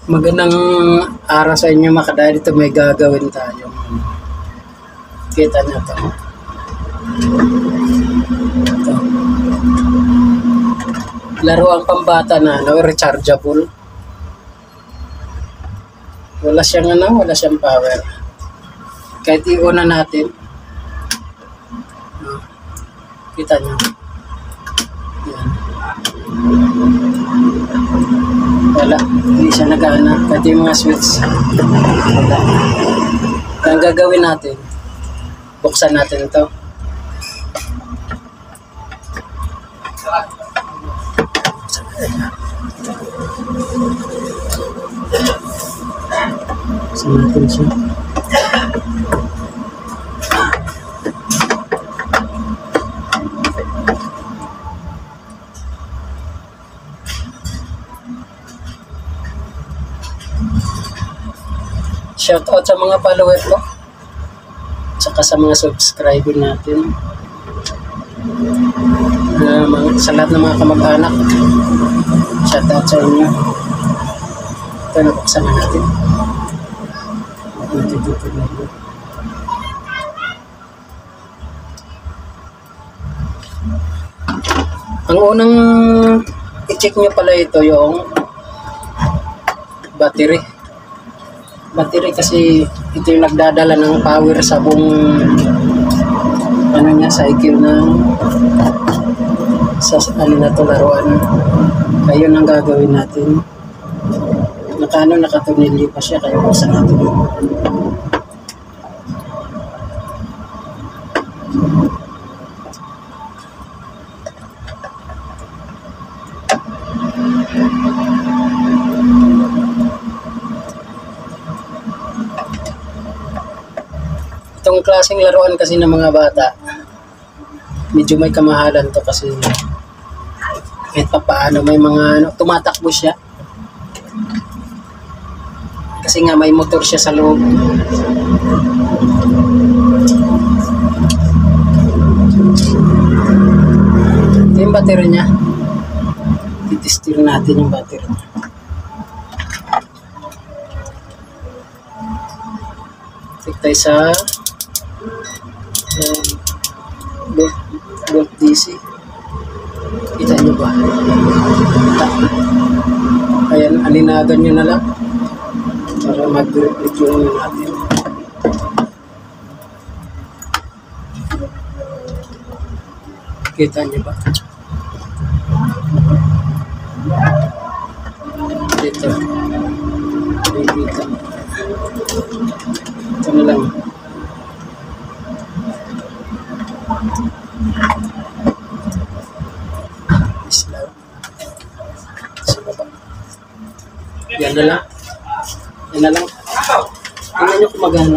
Magandang araw sa inyo mga kadayad. Ito may gagawin tayo. Kita nyo to. Ito. Laruan pambata na rechargeable. Wala siyang power. Kahit iuna natin. Kita nyo. Yan. Wala, hindi siya nagana. Kahit yung mga switch, wala. Ang gagawin natin, buksan natin ito. Buksan natin siya. Shoutout sa mga follower ko, saka sa mga subscriber natin, sa lahat ng mga kamag-anak. Shoutout sa inyo. Ito, nabuksan na natin. Ang unang i-check nyo pala ito yung battery kasi ito yung nagdadala ng power sa buong cycle ng sa na to laruan. Kaya yun ang gagawin natin. Nakatunili pa siya, kaya buksan natin. Itong klaseng laruan kasi ng mga bata, medyo may kamahalan to kasi kahit pa paano may mga tumatakbo siya. Kasi nga may motor siya sa loob. Ito yung battery niya. Titestir natin yung battery niya. Check tayo sa volt DC. Kita nyo ba? Ayan, alinagan nyo na lang para mag-review natin. Kita nyo ba? Dito. Ito na lang. Yan na lang. Tingnan nyo kung magano.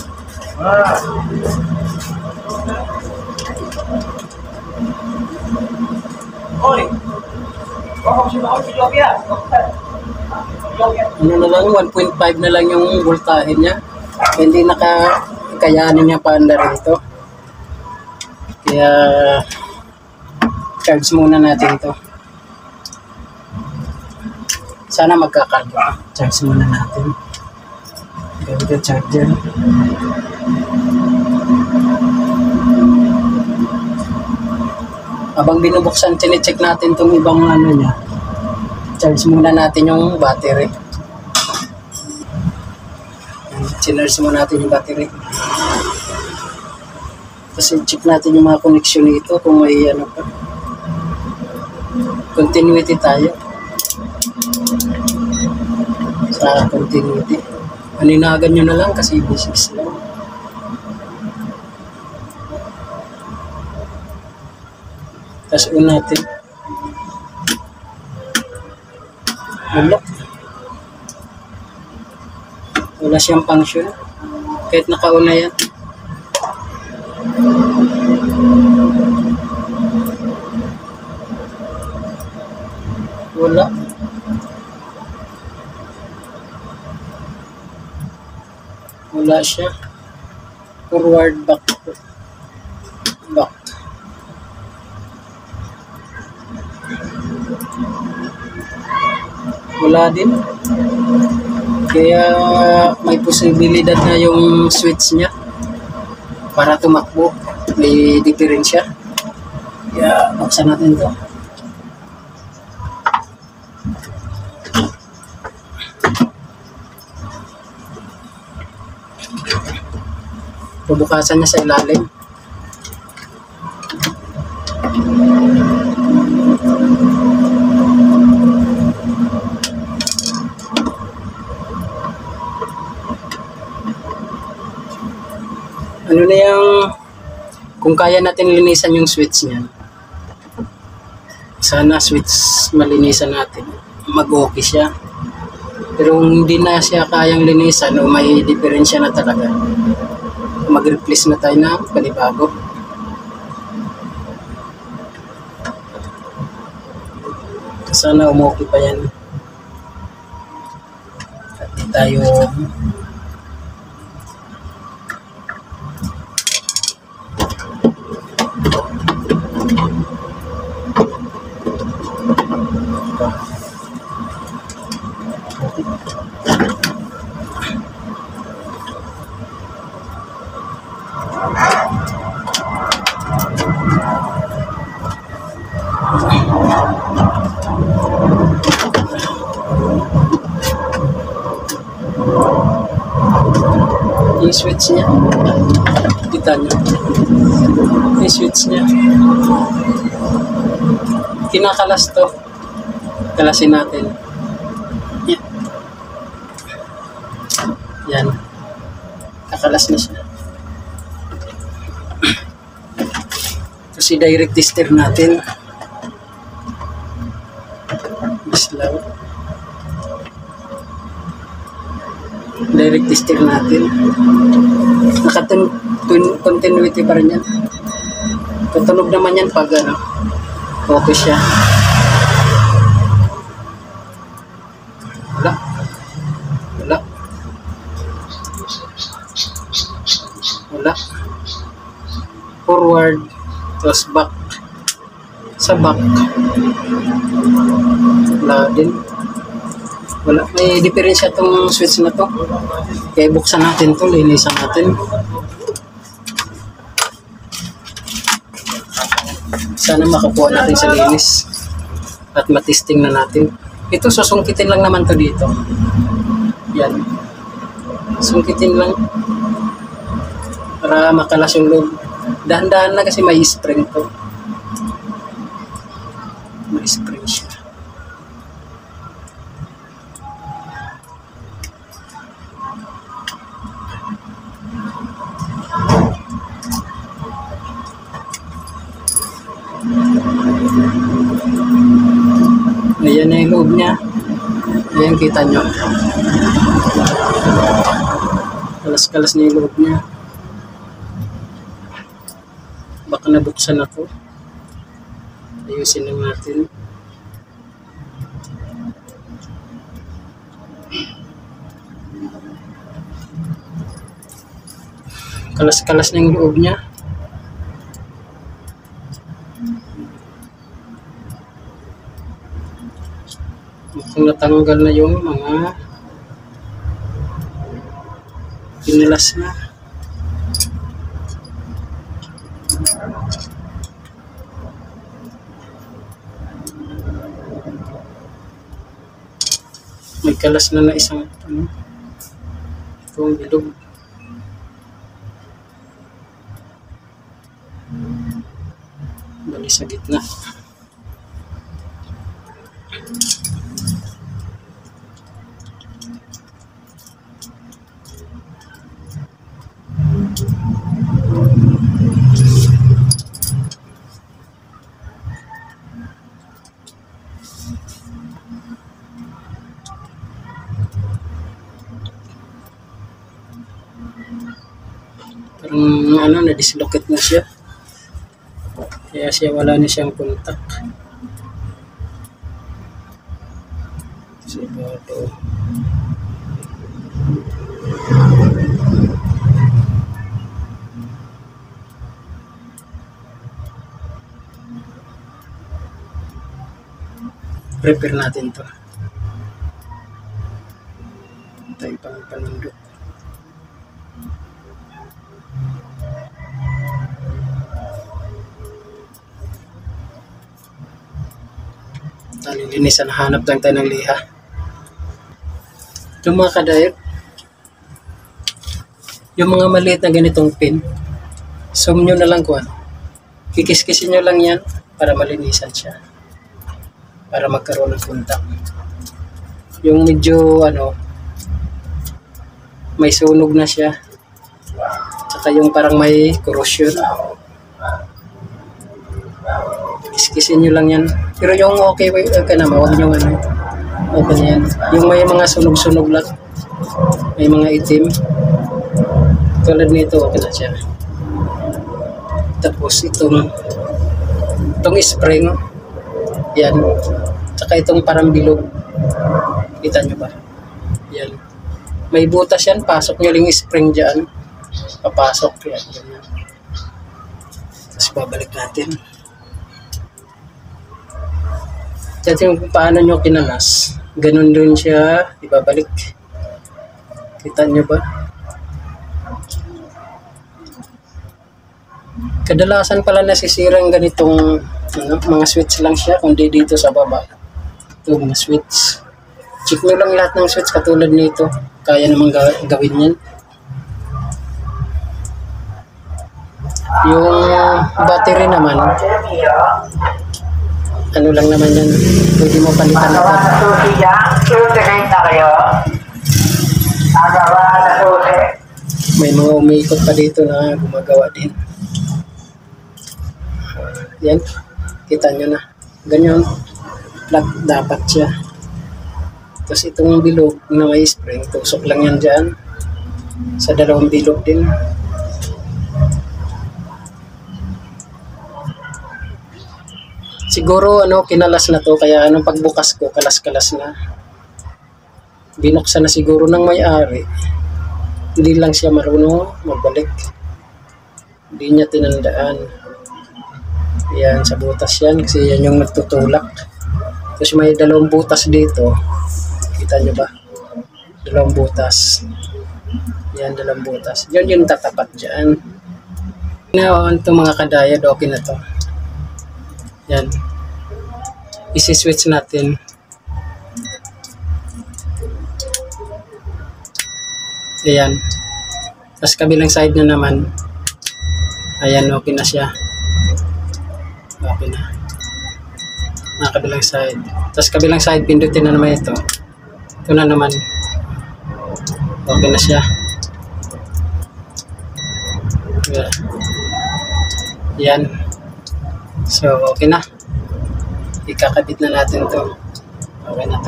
Ano na lang, 1.5 na lang yung voltahe niya. Hindi nakakayanin niya paanda rito. Kaya charge muna natin ito. Sana magkakarga. Charge muna natin. Gamit yung charger. Habang binubuksan, chinecheck natin itong ibang niya. Charge muna natin yung battery. Charge muna natin yung battery. Kasi check natin yung mga connection nito kung may pa. Continuity tayo. Sa continuity. Aninagan nyo na lang kasi basics lang. Tapos natin. Wala siyang function. Kahit nakauna yan. Wala. Wala siya. Forward, back. Wala din. Kaya may posibilidad na yung switch niya para tumakbo. May diferensya. Kaya buksan natin to. Bubukasan niya sa ilalim. Ano na yung kung kaya natin linisan yung switch niyan, sana switch malinisan natin, mag-okay siya. Pero kung hindi na siya kayang linisan o may diferensya na talaga, mag-replace na tayo na panibago. Sana umokay pa yan at di tayo yung switch niya. Kita nyo. Yung switch niya. Kinakalas to. Kalasin natin. Yan. Kakalas na siya. Kasi direct tester natin. Bislaw. Direct tester natin. Naka-continuity pa rin yan. Tutunog naman yan pag okay siya. Wala. Wala. Wala. Forward. Tapos back. Sa back. Wala din. Wala. May diferensya itong switch na to. Kaya buksan natin to. Linisan natin. Sana makakuha natin sa linis. At matesting na natin. Ito susungkitin lang naman to dito. Yan. Sungkitin lang. Para makalas yung loob. Dahan-dahan na kasi may spring to. May spring siya. Ayan na yung loob niya. Ayan, kita nyo. Kalas-kalas na yung loob niya. Baka nabuksan ako. Ayusin lang natin. Kalas-kalas na yung loob niya. Mukhang natanggal na yung mga pinalas na. May kalas na isang itong bilog. Bali sa gitna. Parang na-dislocate na siya. Kaya siya wala na siyang contact. Siguro. Prepare natin to. Tayo pang panundok. Nalilinisan, hanap lang tayo ng liha. Yung mga kadayot, yung mga maliit na ganitong pin, zoom nyo na lang kung ano. Kikis-kisin nyo lang yan para malinisan siya. Para magkaroon ng punta. Yung medyo may sunog na siya. Tsaka yung parang may corrosion. Kis-kisin nyo lang yan. Pero yung okay ka naman, huwag nyo okay na yan. Yung may mga sunog-sunog lang. May mga itim. Tulad nito, okay na siya. Tapos itong spring, yan. Tsaka itong parang bilog. Kita nyo ba? Yan. May butas yan, pasok nyo lang yung spring dyan. Papasok yan. Ganyan. Tapos babalik natin. At yung paano nyo kinalas, ganun din siya, ibabalik. Kita nyo ba? Kadalasan pala nasisira ang ganitong mga switch lang siya, kundi dito sa baba. Ito mga switch. Check nyo lang lahat ng switch katulad nito. Kaya namang gawin yan. Yung battery naman, ano lang naman yan, pwede mo palitan na ito. May mga umiikot pa dito na gumagawa din. Yan, kita nyo na. Ganyan, plug dapat siya. Tapos itong bilog na may spring, tusok lang yan dyan. Sa dalawang bilog din. Siguro kinalas na to, kaya pagbukas ko kalas-kalas na. Binuksan na siguro ng may-ari. Hindi lang siya marunong magbalik. Hindi niya tinandaan. Yan, sa butas yan kasi yan yung nagtutulak. Tapos may dalawang butas dito. Kita nyo ba? Dalawang butas. Yan, dalawang butas. Yan yung tatapat dyan. Ngayon, itong mga kadayad, okay na to. Yan. Isi-switch natin. Ayan. Tapos kabilang side na naman. Ayan, okay na siya. Okay na. Kabilang side. Tapos kabilang side, pindutin na naman ito. Ito na naman. Okay na siya. Yeah. Yan. So, okay na. Ikakabit na natin to. Okay na to.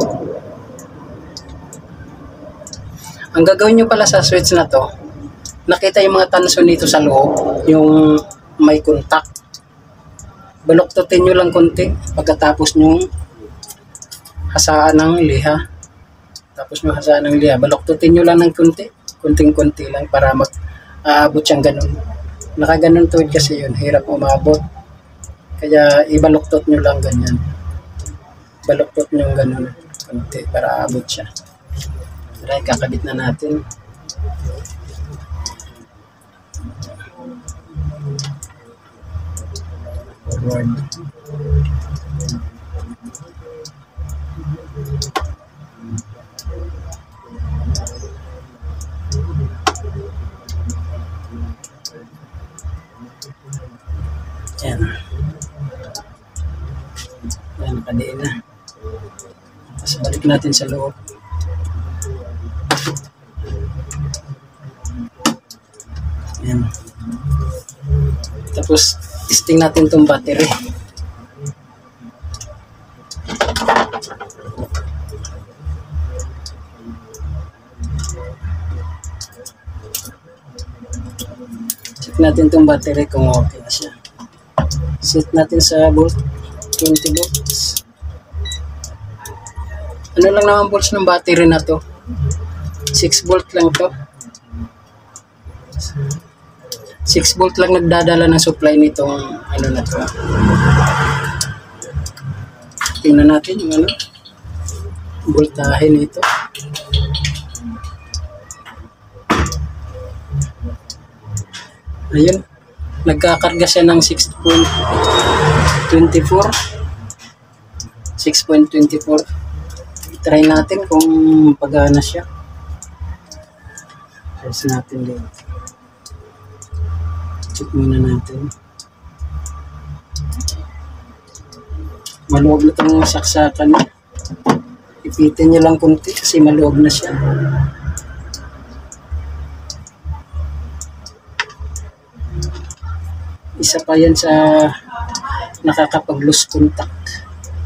Ang gagawin nyo pala sa switch na to, nakita yung mga tanso nito sa loob, yung may contact. Baluktutin nyo lang konti pagkatapos nyo hasaan ng liha. Tapos nyo hasaan ng liha, baluktutin nyo lang ng konti. Kunting-kunti lang para mag-aabot siyang ganun. Nakaganon to kasi yun, hirap umabot. Kaya ibaluktot nyo lang ganyan. Baluktot nyo ganun konti para aabot siya. Tara, kakabit na natin. Forward. Yan. Yan, nakadiin na. Tapos balik natin sa loob. Yan. Tapos testing natin itong battery. Check natin itong battery kung okay na siya. Set natin sa volt 20 volts. Ano lang naman volts ng battery na to? 6 volt lang to. 6 volt lang nagdadala ng supply nitong ano na to. Tingnan natin yung voltahe nito. Ayun. Nagkakarga siya ng 6.24. 6.24. Try natin kung pagana siya. Press natin dito. Check muna natin. Maluwag na itong saksakan. Ipitin nyo lang kunti kasi maluwag na siya. Isa pa yan sa nakakapag-lose contact.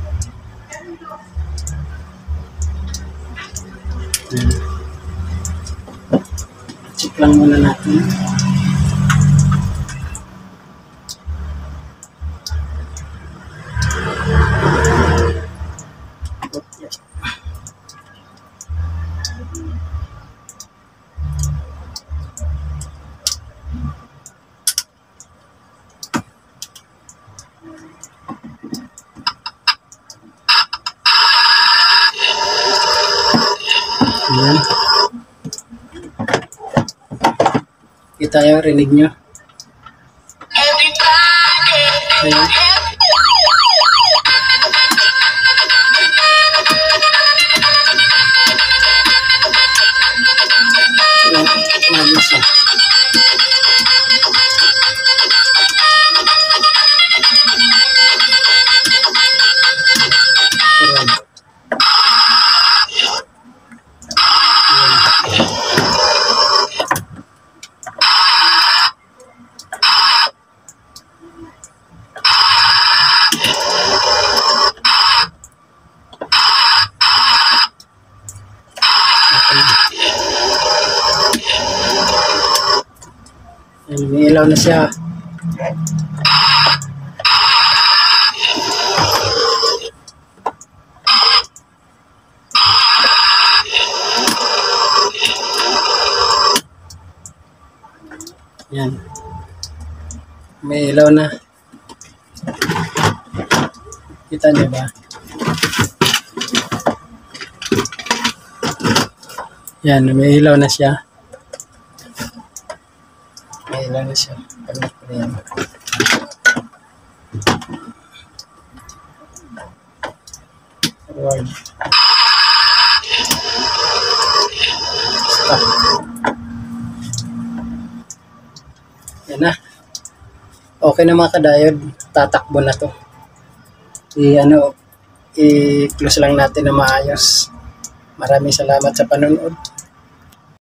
Check lang muna natin. Ayan. Kita yung rinig nyo. Ayan. Ayan. Siya. Ayan. Ayan, may ilaw na siya. Ayan. May ilaw na. Kita niyo ba? Yan, may ilaw na siya. May ilaw na siya. Ayan. Forward. Stop. Yan na. Okay na mga kadayod. Tatakbo na to. I-close lang natin na maayos. Maraming salamat sa panonood.